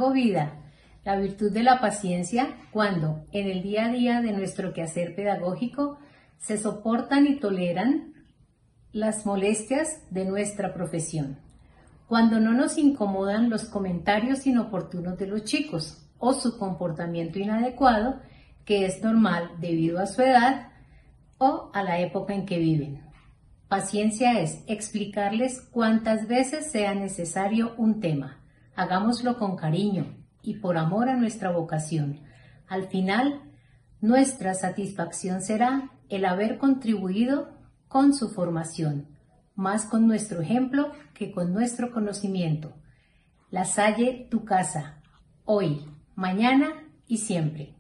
Hago vida la virtud de la paciencia cuando en el día a día de nuestro quehacer pedagógico se soportan y toleran las molestias de nuestra profesión. Cuando no nos incomodan los comentarios inoportunos de los chicos o su comportamiento inadecuado, que es normal debido a su edad o a la época en que viven. Paciencia es explicarles cuantas veces sea necesario un tema. Hagámoslo con cariño y por amor a nuestra vocación. Al final, nuestra satisfacción será el haber contribuido con su formación, más con nuestro ejemplo que con nuestro conocimiento. La Salle, tu casa, hoy, mañana y siempre.